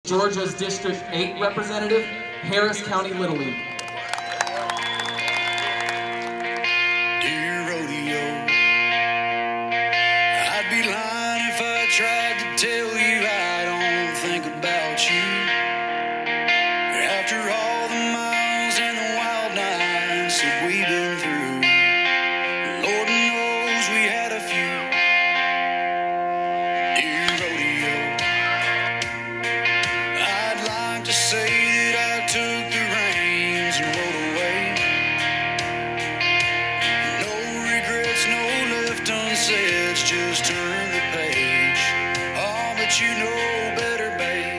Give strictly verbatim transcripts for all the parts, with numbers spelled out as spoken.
Georgia's District eight representative, Harris County Little League. Dear rodeo, I'd be lying if I tried to tell you I don't think about you. After all the miles and the wild nights that we've been through, Lord knows we had a few. Dear rodeo, I'd like to say that I took the reins and rode away. No regrets, no left unsaid, just turn the page. Oh, but you know better, babe.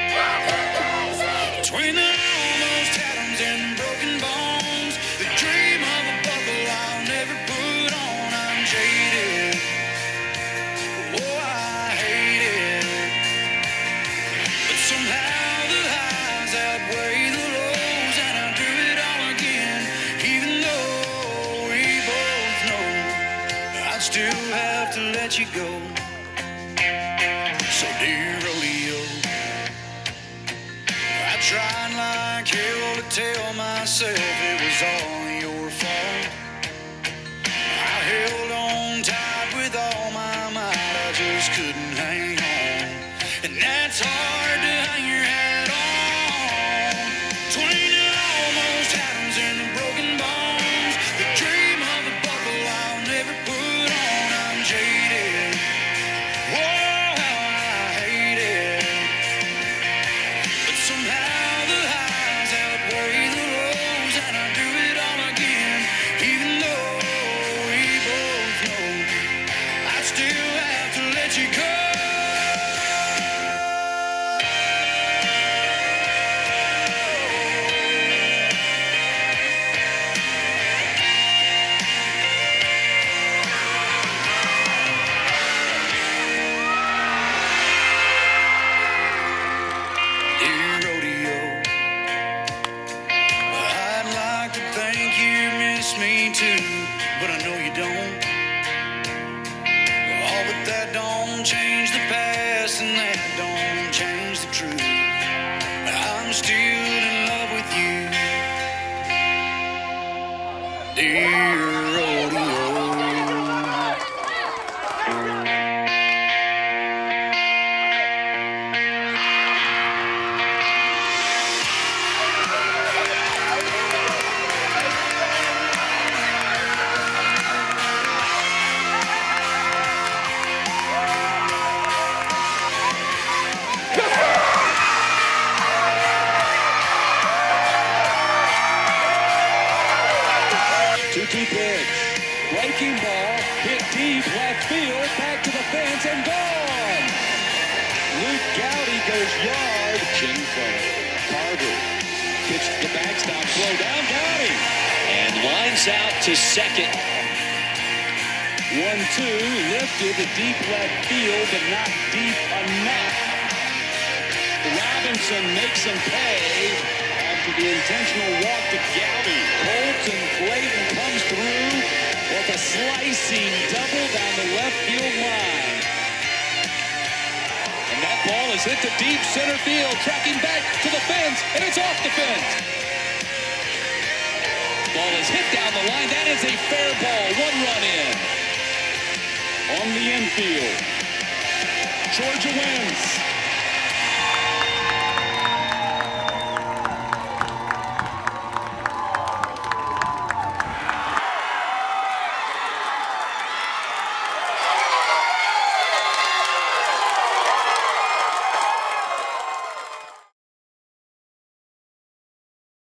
Between the almost atoms and broken bones, the dream of a buckle I'll never put on. I'm jaded, oh, I hate it, but somehow the highs outweigh the lows, and I'll do it all again, even though we both know I'd still have to let you go. So dear rodeo, I tried like hell to tell myself it was all your fault. I held on tight with all my might, I just couldn't hang on, and that's hard to hang your hat on. Between the almost atoms and the broken bones, the dream of a buckle I'll never put on. I'm jaded, whoa, how I hate it, but somehow the highs outweigh the lows, and I do it all again, even though we both know I still have to let you go. Dear rodeo, I'd like to think you miss me too, but I know you don't. Oh, but that don't change the past, and that don't change the truth. I'm still in love with you, dear rodeo. two-two pitch. Breaking ball, hit deep left field, back to the fence and gone. Luke Gowdy goes yard. Chin from Carter. Pitch to the backstop, slow down, Gowdy. And lines out to second. one two, lifted to deep left field, but not deep enough. Robinson makes him pay after the intentional walk to Gowdy. Colton Clayton comes through with a slicing double down the left field line. And that ball is hit to deep center field, tracking back to the fence, and it's off the fence. Ball is hit down the line. That is a fair ball. One run in. On the infield, Georgia wins.